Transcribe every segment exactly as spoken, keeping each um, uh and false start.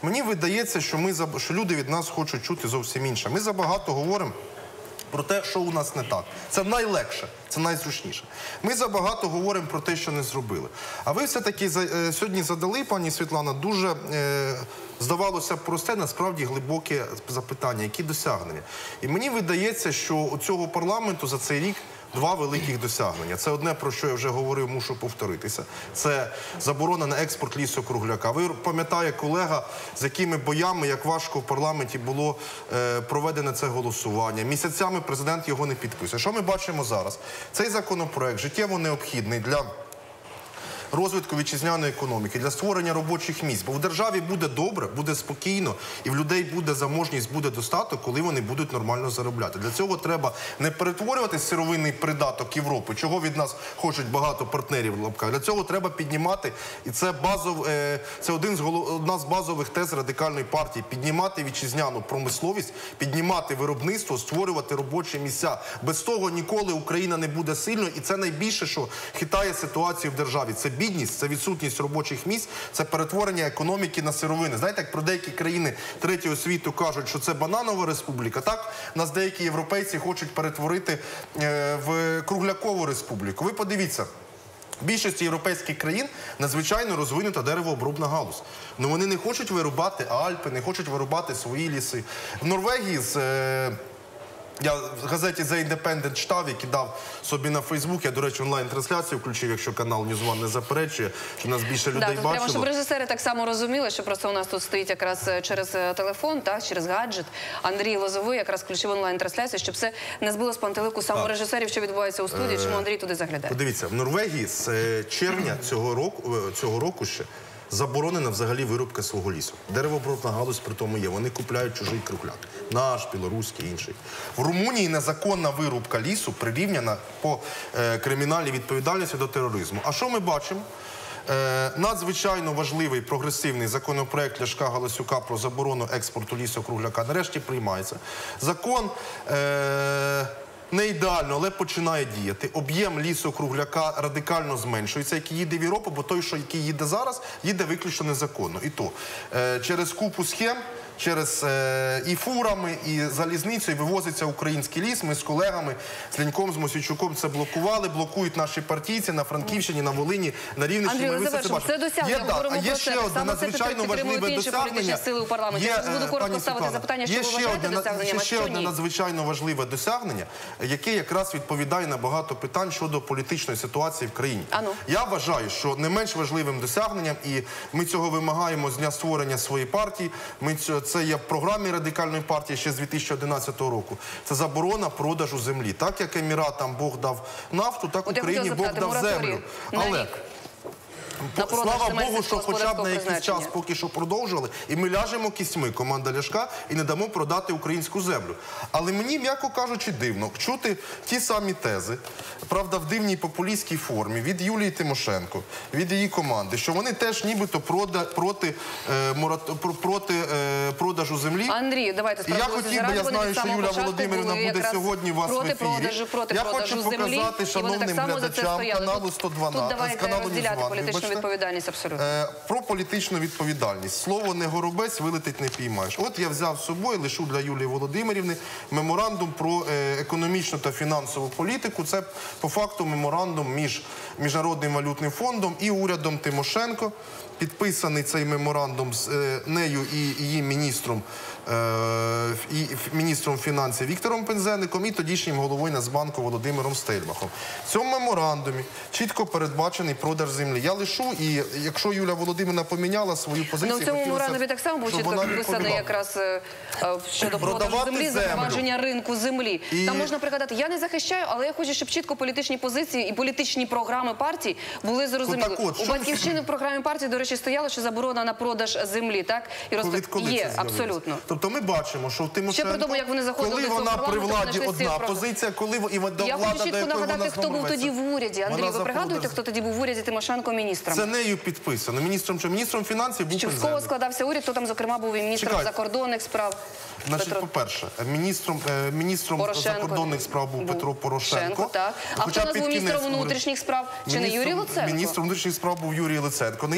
Мені видається, що, ми, що люди від нас хочуть чути зовсім інше. Ми забагато говоримо про те, що у нас не так. Це найлегше, це найзручніше. Ми забагато говоримо про те, що не зробили. А ви все-таки е, сьогодні задали, пані Світлана, дуже, е, здавалося, просте, насправді глибоке запитання, які досягнення. І мені видається, що у цього парламенту за цей рік два великих досягнення. Це одне, про що я вже говорив, мушу повторитися. Це заборона на експорт лісу-кругляка. Ви пам'ятаєте, колега, з якими боями, як важко в парламенті було е, проведене це голосування. Місяцями президент його не підписує. Що ми бачимо зараз? Цей законопроект життєво необхідний для розвитку вітчизняної економіки, для створення робочих місць. Бо в державі буде добре, буде спокійно, і в людей буде заможність, буде достаток, коли вони будуть нормально заробляти. Для цього треба не перетворювати сировинний придаток Європи, чого від нас хочуть багато партнерів в лапках. Для цього треба піднімати, і це, базов, е, це один з голов, одна з базових тез Радикальної партії, піднімати вітчизняну промисловість, піднімати виробництво, створювати робочі місця. Без того ніколи Україна не буде сильною, і це найбільше, що хитає ситуацію в державі. Це бідність, це відсутність робочих місць, це перетворення економіки на сировини. Знаєте, як про деякі країни третього світу кажуть, що це бананова республіка, так нас деякі європейці хочуть перетворити е, в круглякову республіку. Ви подивіться, в більшості європейських країн надзвичайно розвинута деревообробна галузь. Ну вони не хочуть вирубати Альпи, не хочуть вирубати свої ліси. В Норвегії з... Е, Я в газеті The Independent читав і кидав собі на Фейсбук. Я, до речі, онлайн-трансляцію включив, якщо канал Ньюз Ван не заперечує, що нас більше людей да, тут бачило. Прямо, щоб режисери так само розуміли, що просто у нас тут стоїть якраз через телефон, так, через гаджет. Андрій Лозовий якраз включив онлайн-трансляцію, щоб все не збило з пантелику саме режисерів, що відбувається у студії, чому Андрій туди заглядає. Подивіться, в Норвегії з червня цього року, цього року ще заборонена взагалі вирубка свого лісу. Деревообробна галузь при тому є. Вони купляють чужий кругляк. Наш, білоруський, інший. В Румунії незаконна вирубка лісу прирівняна по е, кримінальній відповідальності до тероризму. А що ми бачимо? Е, надзвичайно важливий прогресивний законопроект Ляшка Галасюка про заборону експорту лісу-кругляка нарешті приймається. Закон... Е, Не ідеально, але починає діяти. Об'єм лісу-кругляка радикально зменшується, який їде в Європу, бо той, що який їде зараз, їде виключно незаконно. І то е, через купу схем, через е, і фурами, і залізницею вивозиться український ліс. Ми з колегами, з Леньком, з Мосійчуком це блокували, блокують наші партійці на Франківщині, на Волині, на Рівненщині. Андрій, завершимо. Це досягнення, є, говоримо є про ще це. одне Саме надзвичайно важливе досягнення. Сили у парламенті. Є, Я буду коротко ставити Світлана, запитання, що є ви ще вважаєте одне, досягненням, ще, а ще що одне ні? надзвичайно важливе досягнення, яке якраз відповідає на багато питань щодо політичної ситуації в країні. Ану. Я вважаю, що не менш важливим досягненням, і ми цього вимагаємо з дня створення своєї партії, ми цього, це є в програмі Радикальної партії ще з дві тисячі одинадцятого року, це заборона продажу землі. Так як Еміратам Бог дав нафту, так От Україні Бог дав землю. Але... Слава Богу, що хоча б на якийсь час поки що продовжували, і ми ляжемо кістьми, команда Ляшка, і не дамо продати українську землю. Але мені, м'яко кажучи, дивно чути ті самі тези, правда, в дивній популістській формі, від Юлії Тимошенко, від її команди, що вони теж нібито прода, проти, е, морат, про, проти е, продажу землі. Андрій, давайте і я хотів би, я знаю, що Юля Володимирівна буде сьогодні у вас в ефірі. Продажу, проти я продажу хочу землі, показати шановним глядачам каналу сто дванадцять, з каналу Ньюз Ван, відповідальність абсолютно. Е, про політичну відповідальність. Слово не горобець, вилетить не піймаєш. От я взяв з собою, лишу для Юлії Володимирівни, меморандум про е, економічну та фінансову політику. Це по факту меморандум між Міжнародним валютним фондом і урядом Тимошенко. Підписаний цей меморандум з е, нею і її міністром, е, і міністром фінансів Віктором Пинзеником і тодішнім головою Нацбанку Володимиром Стельмахом. В цьому меморандумі чітко передбачений продаж землі. Я лишу, і якщо Юля Володимирівна поміняла свою позицію... Ну, в цьому меморандумі так само був чітко підписаний якраз е, щодо продажу землі, запровадження ринку землі. І... Там можна пригадати, я не захищаю, але я хочу, щоб чітко політичні позиції і політичні програми партій були зрозумілі. Ну, от, У Батьківщини в програмі партії, до речі, стояло, що заборона на продаж землі, так? І роз... Є, абсолютно. Тобто ми бачимо, що в Тимошенко, тому, як вони коли вона при владі одна позиція, коли і влада, я хочу чітко нагадати, хто був рветься. тоді в уряді. Андрій, ви пригадуєте, хто тоді був в уряді Тимошенко міністром? Це нею підписано. Міністром чи міністром фінансів був Пинзеник. З кого складався уряд, то там, зокрема, був і міністром Чекайте. закордонних справ. Значить, Петро... по-перше, міністром, е, міністром закордонних справ був Петро Порошенко. Так. А хто назвав міністром внутрішніх справ? Чи не Юрій Луценко? Міністром внутрішніх справ був Юрій Луценко. Ну, я за іншим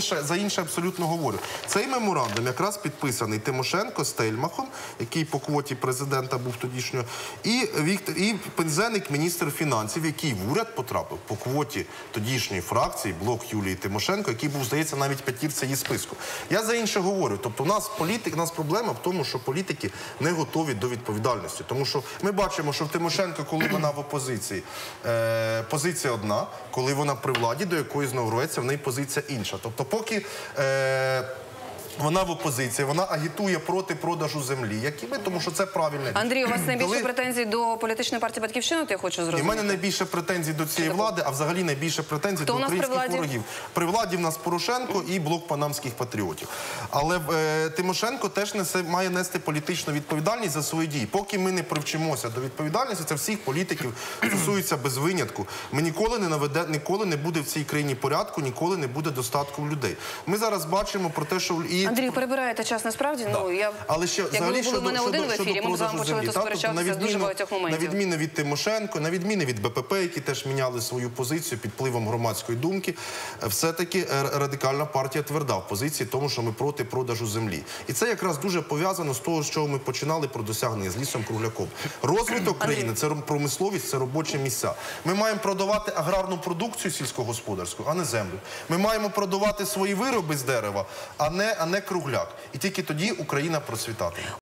інше, за інше абсолютно говорю. Цей меморандум якраз підписаний Тимошенко, Стельмахом, який по квоті президента був тодішнього, і, Віктор, і Пинзеник, міністр фінансів, який в уряд потрапив по квоті тодішньої фракції, блок Юлії Тимошенко, який був, здається, навіть п'ятірці її списку. Я за інше говорю. Тобто у нас політик, у нас проблема в тому, що політики не готові до відповідальності. Тому що ми бачимо, що в Тимошенко, коли вона в опозиції, е, позиція одна, коли вона при владі, до якої знову рветься, в неї позиція інша. Тобто поки... Е, Вона в опозиції, вона агітує проти продажу землі. Які ми, тому що це правильне. Андрій, у вас найбільше Коли... претензій до політичної партії «Батьківщина», то я хочу зрозуміти. І в мене найбільше претензій до цієї влади, а взагалі найбільше претензій Хто до українських при ворогів. При владі в нас Порошенко і блок панамських патріотів. Але е, Тимошенко теж несе, має нести політичну відповідальність за свої дії. Поки ми не привчимося до відповідальності, це всіх політиків стосується без винятку. Ми ніколи не наведе, ніколи не буде в цій країні порядку, ніколи не буде достатку людей. Ми зараз бачимо про те, що... І... Андрій, перебираєте час насправді? Да. Ну, я... Але ще, Якби ви були в мене один в ефірі, ми б з вами почали тут сперечатися з дуже багатьох моментів. На відміну від Тимошенко, на відміну від Бе Пе Пе, які теж міняли свою позицію під впливом громадської думки, все-таки Радикальна партія тверда в позиції тому, що ми проти продажу землі. І це якраз дуже пов'язано з того, з чого ми починали про досягнення з лісом-кругляком. Розвиток країни – це промисловість, це робочі місця. Ми маємо продавати аграрну продукцію сільськогосподарську, а не землю. Ми маємо продавати свої вироби з дерева, а не, а не кругляк. І тільки тоді Україна процвітатиме.